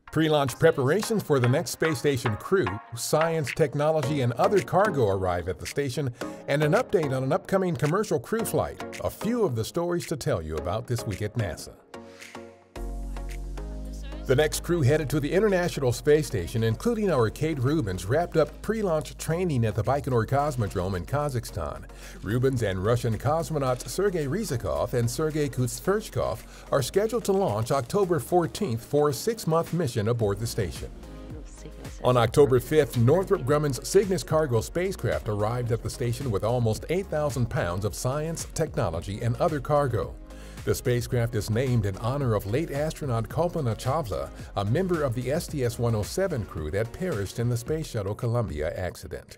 Pre-launch preparations for the next space station crew, science, technology, and other cargo arrive at the station, and an update on an upcoming commercial crew flight. A few of the stories to tell you about this week at NASA. The next crew headed to the International Space Station, including our Kate Rubins, wrapped up pre-launch training at the Baikonur Cosmodrome in Kazakhstan. Rubins and Russian cosmonauts Sergei Ryzhikov and Sergei Kutsverchkov are scheduled to launch October 14th for a 6-month mission aboard the station. On October 5th, Northrop Grumman's Cygnus cargo spacecraft arrived at the station with almost 8,000 pounds of science, technology, and other cargo. The spacecraft is named in honor of late astronaut Kalpana Chawla, a member of the STS-107 crew that perished in the Space Shuttle Columbia accident.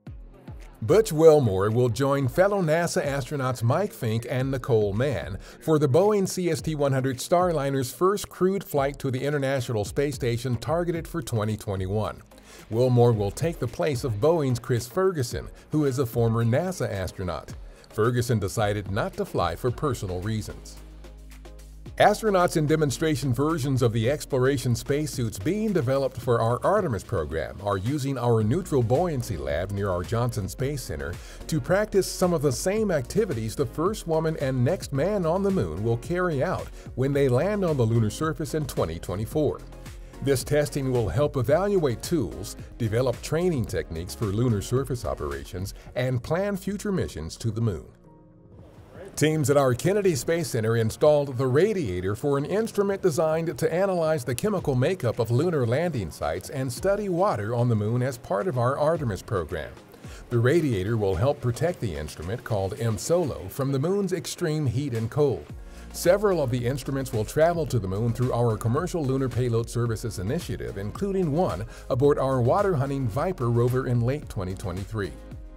Butch Wilmore will join fellow NASA astronauts Mike Fink and Nicole Mann for the Boeing CST-100 Starliner's first crewed flight to the International Space Station targeted for 2021. Wilmore will take the place of Boeing's Chris Ferguson, who is a former NASA astronaut. Ferguson decided not to fly for personal reasons. Astronauts in demonstration versions of the exploration spacesuits being developed for our Artemis program are using our neutral buoyancy lab near our Johnson Space Center to practice some of the same activities the first woman and next man on the moon will carry out when they land on the lunar surface in 2024. This testing will help evaluate tools, develop training techniques for lunar surface operations, and plan future missions to the moon. Teams at our Kennedy Space Center installed the radiator for an instrument designed to analyze the chemical makeup of lunar landing sites and study water on the moon as part of our Artemis program. The radiator will help protect the instrument, called M-SOLO, from the moon's extreme heat and cold. Several of the instruments will travel to the moon through our Commercial Lunar Payload Services initiative, including one aboard our water-hunting Viper rover in late 2023.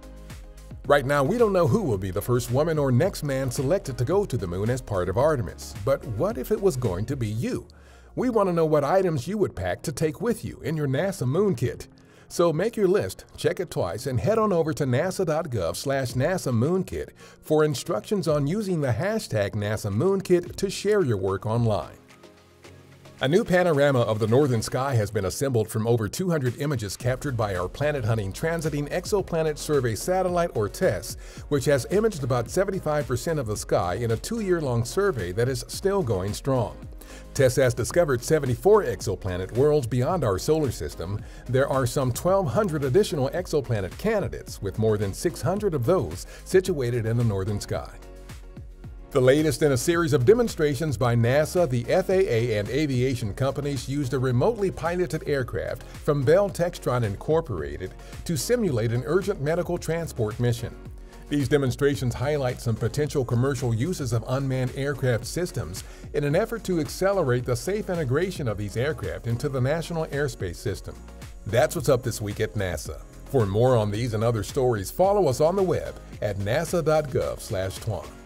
Right now, we don't know who will be the first woman or next man selected to go to the moon as part of Artemis. But what if it was going to be you? We want to know what items you would pack to take with you in your NASA Moon Kit. So make your list, check it twice, and head on over to nasa.gov/NASA MoonKit for instructions on using the hashtag NASA MoonKit to share your work online. A new panorama of the northern sky has been assembled from over 200 images captured by our planet-hunting Transiting Exoplanet Survey Satellite, or TESS, which has imaged about 75% of the sky in a 2-year-long survey that is still going strong. TESS has discovered 74 exoplanet worlds beyond our solar system. There are some 1,200 additional exoplanet candidates, with more than 600 of those situated in the northern sky. The latest in a series of demonstrations by NASA, the FAA, and aviation companies used a remotely piloted aircraft from Bell Textron Incorporated to simulate an urgent medical transport mission. These demonstrations highlight some potential commercial uses of unmanned aircraft systems in an effort to accelerate the safe integration of these aircraft into the national airspace system. That's what's up this week at NASA. For more on these and other stories, follow us on the web at nasa.gov/twan.